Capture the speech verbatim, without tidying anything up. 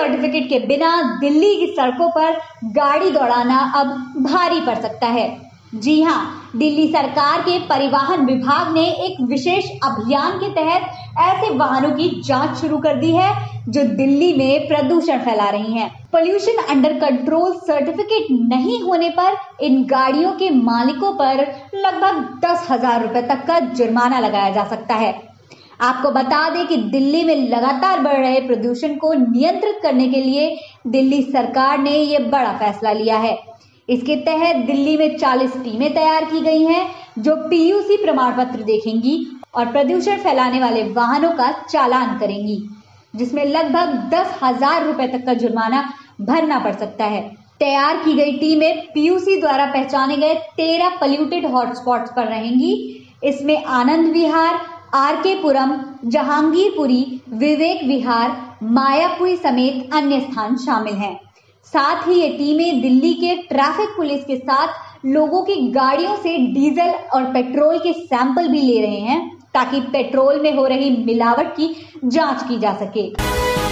Certificate के बिना दिल्ली की सड़कों पर गाड़ी दौड़ाना अब भारी पड़ सकता है। जी हाँ, दिल्ली सरकार के परिवहन विभाग ने एक विशेष अभियान के तहत ऐसे वाहनों की जांच शुरू कर दी है जो दिल्ली में प्रदूषण फैला रही हैं। पोल्यूशन अंडर कंट्रोल सर्टिफिकेट नहीं होने पर इन गाड़ियों के मालिकों पर लगभग दस हजार रुपए तक का जुर्माना लगाया जा सकता है। आपको बता दें कि दिल्ली में लगातार बढ़ रहे प्रदूषण को नियंत्रित करने के लिए दिल्ली सरकार ने ये बड़ा फैसला लिया है। इसके तहत दिल्ली में चालीस टीमें तैयार की गई हैं जो पीयूसी प्रमाण पत्र देखेंगी और प्रदूषण फैलाने वाले वाहनों का चालान करेंगी, जिसमें लगभग दस हजार रुपए तक का जुर्माना भरना पड़ सकता है। तैयार की गई टीमें पीयूसी द्वारा पहचाने गए तेरह पोल्यूटेड हॉटस्पॉट्स पर रहेंगी। इसमें आनंद विहार, आर के पुरम, जहांगीरपुरी, विवेक विहार, मायापुरी समेत अन्य स्थान शामिल हैं। साथ ही ये टीमें दिल्ली के ट्रैफिक पुलिस के साथ लोगों की गाड़ियों से डीजल और पेट्रोल के सैंपल भी ले रहे हैं ताकि पेट्रोल में हो रही मिलावट की जांच की जा सके।